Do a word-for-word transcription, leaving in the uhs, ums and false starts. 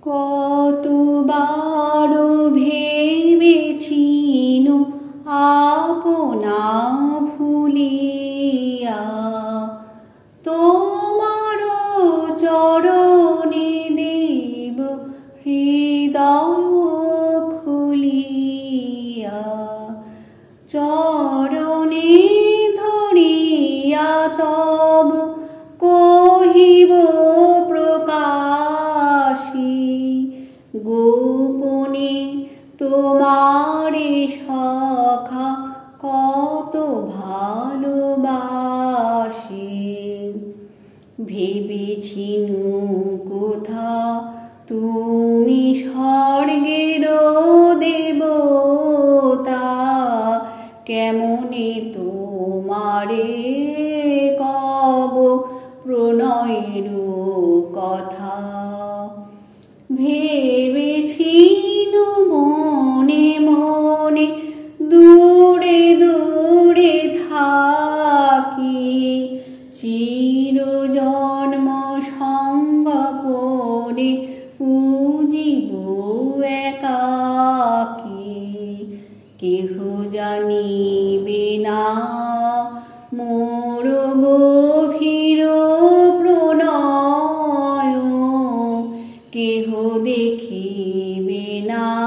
কতবার ভেবেছিনু আপনা ভুলিয়া, তোমার চরণে দেব হৃদয় খুলিয়া। চরণে ধরিয়া তব কহিব প্রকাশী, গোপনে তোমারে সখা কত ভালোবাসি। ভেবেছিনু কোথা তুমি স্বর্গের দেবতা, কেমনে তোমারে কব প্রণয়ের কথা। ভেবেছিনু মনে মনে দূরে দূরে থাকি, চিরজন্ম সঙ্গপনে পুজিব একাকী। কেহ জানিবে না মোর গভীর প্রণয়, কেহ দেখিবে না